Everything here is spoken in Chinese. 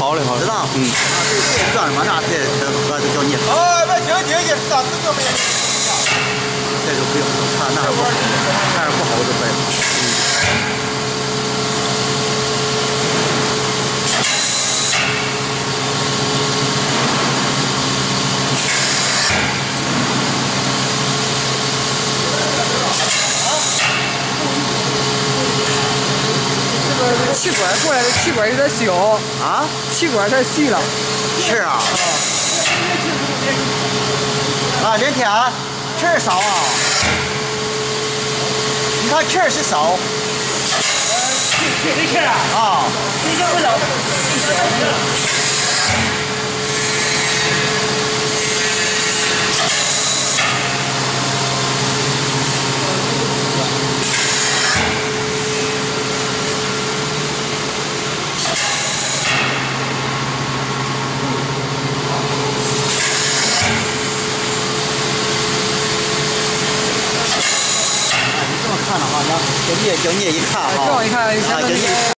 好嘞，好嘞。 知道？ 嗯。 啊，这转嘛，那这我就叫你。 哦，别停，咋这个没？ 这就不用，那还不好，那不好就可以了。 气管过来的气管有点小啊， 气管太细了。 是啊。啊，这天气儿少啊。你看气儿是少。 这气儿啊。 啊。 这就不少。 看了哈，叫你一看哈， 叫我一看， 啊，叫你。